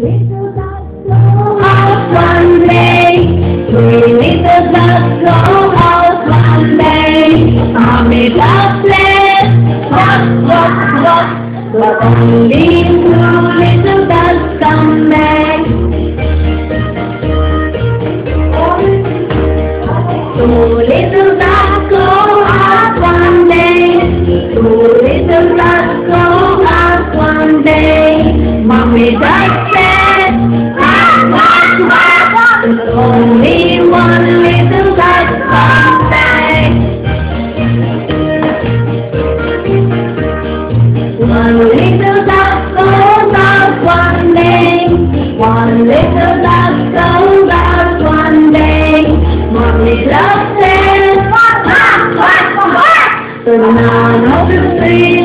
little ducks go out one day. Three little ducks go out one day. Mommy duck said, "What, what?" But only two little ducks come back. Two little ducks go out one day. Two little ducks go out one day. Mommy duck said, "Quack, quack, quack." But only one little duck comes back. One little duck goes out one day. One little duck goes out one day. Mommy duck says, "Quack, quack, quack, quack." But none of the three